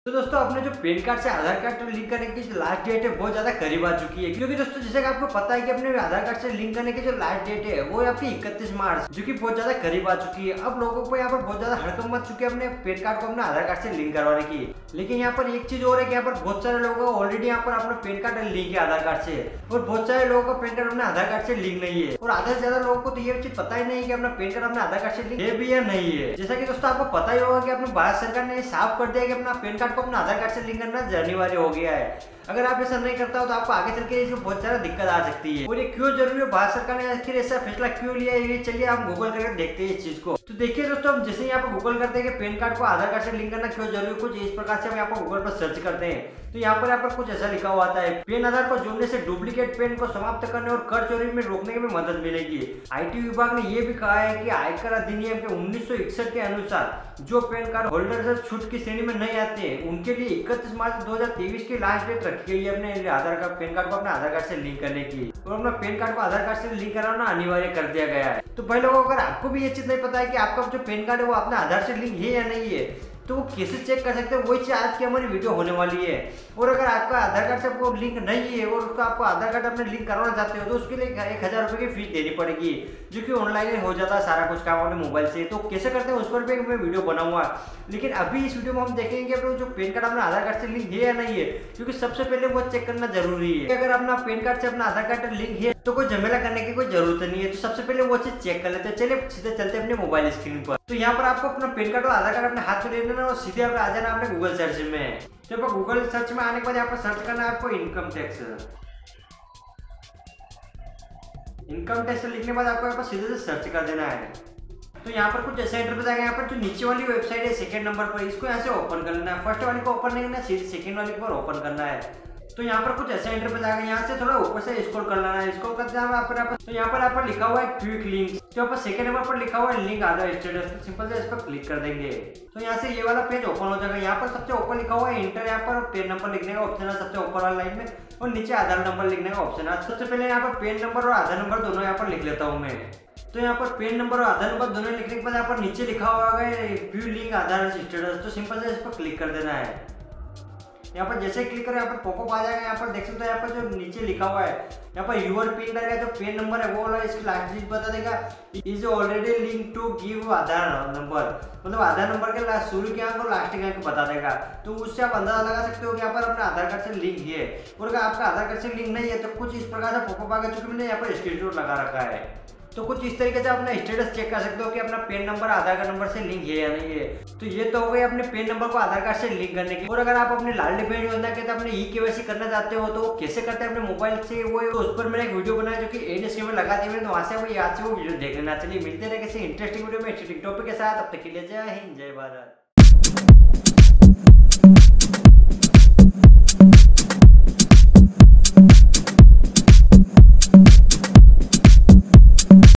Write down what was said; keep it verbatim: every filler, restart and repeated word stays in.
तो दोस्तों अपने जो पैन कार्ड से आधार कार्ड लिंक करने की जो लास्ट डेट है बहुत ज्यादा करीब आ चुकी है, क्योंकि दोस्तों जैसे कि आपको पता है कि अपने आधार कार्ड से लिंक करने की जो लास्ट डेट है वो है आपकी इकतीस मार्च, जो कि बहुत ज्यादा करीब आ चुकी है। अब लोगों को यहाँ पर बहुत ज्यादा हड़कंप मच चुकी है अपने पैन कार्ड को अपने आधार कार्ड से लिंक करवाने की। लेकिन यहाँ पर एक चीज और है कि यहाँ पर बहुत सारे लोगों को ऑलरेडी यहाँ पर अपना पैन कार्ड लिंक है आधार कार्ड से, और बहुत सारे लोगों का पैन कार्ड अपने आधार कार्ड से लिंक नहीं है। और आधे से ज्यादा लोगों को तो ये चीज पता ही नहीं कि अपना पैन कार्ड अपने आधार कार्ड से लिंक है भी या नहीं है। जैसा कि दोस्तों आपको पता ही होगा कि अपने भारत सरकार ने साफ कर दिया कि अपना पैन कार्ड को अपना आधार कार्ड से लिंक करना अनिवार्य हो गया है। अगर आप ऐसा नहीं करता हो तो आपको आगे चल के इसमें बहुत ज्यादा दिक्कत आ सकती है। और ये क्यों जरूरी है, भारत सरकार ने आखिर ऐसा फैसला क्यों लिया है, ये चलिए आप गूगल करके देखते हैं इस चीज को। तो देखिए दोस्तों, हम जैसे यहाँ पर गूगल करते हैं कि पैन कार्ड को आधार कार्ड से लिंक करना क्यों जरूरी है, कुछ इस प्रकार से हम यहाँ पर गूगल पर सर्च करते हैं तो यहाँ पर यहाँ पर कुछ ऐसा लिखा हुआ आता है, पैन आधार को जोड़ने से डुप्लीकेट पैन को समाप्त करने और कर चोरी में रोकने में मदद मिलेगी। आईटी विभाग ने यह भी कहा है कि आयकर अधिनियम के उन्नीस सौ इकसठ के अनुसार जो पैन कार्ड होल्डर से छूट की श्रेणी में नहीं आते उनके लिए इकतीस मार्च दो हजार तेईस की लास्ट डेट रखी गई है अपने आधार कार्ड पैन कार्ड को अपने आधार कार्ड से लिंक करने की, और अपना पैन कार्ड को आधार कार्ड से लिंक कराना अनिवार्य कर दिया गया है। तो भाई लोगों, अगर आपको भी ये चीज नहीं पता है कि आपका जो पैन कार्ड है वो अपने आधार से लिंक है या नहीं है तो वो कैसे चेक कर सकते हैं, वही चीज आज की हमारी वीडियो होने वाली है। और अगर आपका आधार कार्ड से वो लिंक नहीं है और उसको आपको आधार कार्ड अपने लिंक करवाना चाहते हो तो उसके लिए एक हजार रुपए की फीस देनी पड़ेगी, जो कि ऑनलाइन हो जाता है सारा कुछ काम अपने मोबाइल से। तो कैसे करते हैं उस पर भी मैं वीडियो बनाऊंगा, लेकिन अभी इस वीडियो में हम देखेंगे अपना जो पैन कार्ड अपना आधार कार्ड से लिंक है या नहीं है, क्योंकि सबसे पहले वो चेक करना जरूरी है। अगर अपना पैन कार्ड से अपना आधार कार्ड लिंक है तो कोई झमेला करने की कोई जरूरत नहीं है। तो सबसे पहले वो चीज चेक कर लेते हैं। चलिए सीधे चलते हैं अपने मोबाइल स्क्रीन पर। तो यहाँ पर आपको अपना पैन कार्ड और आधार कार्ड अपने हाथ में ले लेना और सीधे आप आ जाना अपने गूगल सर्च में। तो गूगल सर्च में आने के बाद यहाँ पर सर्च करना है आपको इनकम टैक्स। इनकम टैक्स लिखने के बाद आपको यहाँ पर सीधे से सर्च कर देना है। तो यहाँ पर कुछ ऐसा इंटरफेस आएगा। यहाँ पर जो नीचे वाली वेबसाइट है सेकंड नंबर पर, इसको यहाँ से ओपन कर लेना है। फर्स्ट वाली को ओपन नहीं करना, सीधे सेकंड वाली पर ओपन करना है। तो यहाँ पर कुछ ऐसा इंटरफेस आएगा। यहाँ से थोड़ा ऊपर से स्क्रॉल कर लेना है। स्क्रॉल करते हैं यहाँ पर तो यहाँ पर आप लिखा हुआ है क्विक लिंक, जो पर सेकंड नंबर पर लिखा हुआ है लिंक आधार स्टेटस। तो सिंपल से इस पर क्लिक कर देंगे तो यहाँ से ये वाला पेज ओपन हो जाएगा। यहाँ पर सबसे ऊपर लिखा हुआ है इंटर, यहाँ पर पैन नंबर लिखने का ऑप्शन है सबसे ऊपर वाला लाइन में, और नीचे आधार नंबर लिखने का ऑप्शन है। सबसे पहले यहाँ पर पैन नंबर और आधार नंबर दोनों यहाँ पर लिख लेता हूँ मैं। तो यहाँ पर पैन नंबर और आधार नंबर दोनों लिखने के बाद यहाँ पर नीचे लिखा हुआ है व्यू लिंक आधार स्टेटस। तो सिंपल से इस पर क्लिक कर देना है। यहाँ पर जैसे क्लिक करो यहाँ पर पॉपअप आ जाएगा। यहाँ पर देख सकते हो यहाँ पर जो नीचे लिखा हुआ है यहाँ पर यूर पिन करके जो पेन नंबर है वो वाला इसकी लास्ट डिजिट बता देगा। Is already link to give Aadhaar number, मतलब आधार नंबर के लास्ट शुरू के अंक और लास्ट के अंक बता देगा। तो उससे आप अंदाजा लगा सकते हो कि यहाँ पर अपना आधार कार्ड से लिंक है। और अगर आपका आधार कार्ड से लिंक नहीं है तो कुछ इस प्रकार से पॉपअप आ गया, चूंकि मैंने यहाँ पर स्क्रीनशॉट लगा रखा है। तो कुछ इस तरीके से अपना स्टेटस चेक कर सकते हो कि अपना PAN number Aadhaar card number से लिंक है या नहीं है। तो ये तो हो गई अपने पैन नंबर को आधार कार्ड से लिंक करने की। और अगर आप अपने लाडली बहन योजना के अपने ई केवाईसी करना चाहते हो तो कैसे करते हैं अपने मोबाइल से, वो तो उस पर मैंने एक वीडियो बनाया जो कि एड स्क्रीन में लगा दी मैंने, तो वहां से वो याद से वो वीडियो देख लेना। चलिए मिलते रहे किसी इंटरेस्टिंग वीडियो में इंटरेस्टिंग टॉपिक के साथ। अब तक के लिए जय हिंद, जय भारत।